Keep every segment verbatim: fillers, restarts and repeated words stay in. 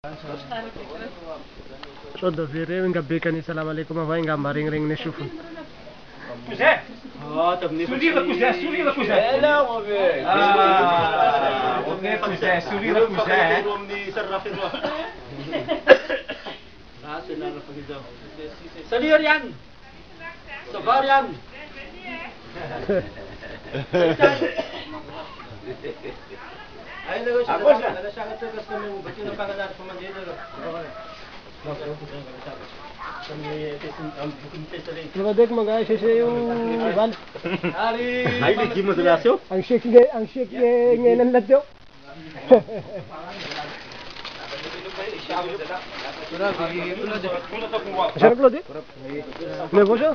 شد في ريم قبل كان السلام عليكم وين قام بارين رين نشوفه كوزا اه طب نفسي سوري كوزا سوري كوزا لا وبي اه وبي كوزا سوري كوزا رومني سرف الروح راسنا رفقدو سليريان سفاريان Ay, nagos ako siya. Nagsasagot ko kasi may ba't yung pangalan sa mga dito. Nabadek mag-ayos siya yung van. Ay, di mo dalasyo? Ang shake nga, ang shake ngayon ang ladyo. Sarap lo di? May bosa?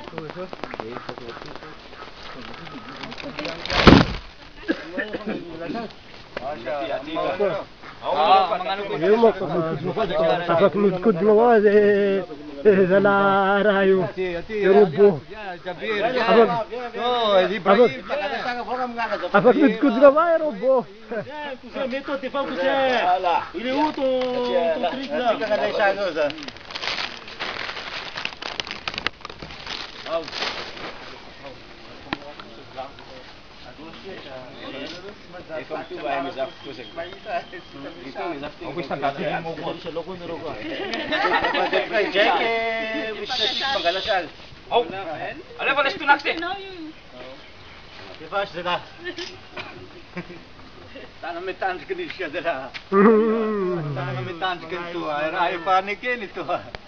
Yung kapag nudkod mo ko, dala rayo, yung rubo. Kapag nudkod ka ba, yung rubo. Kusa, meto, tifaw kusa. Ili uto, tutrik lang. Hindi ka na isago sa. Ikaw tu ba ay mizaf kusik. Ito mizaf. Ako isang dati mo ko sa logo nero ko. Pagkay jeke wish pagalasal. Oh. Ala pala sto nakse. Dipas dala. Tanam metan kini siya dala. Tanam metan kini tu ay ay panikin ito.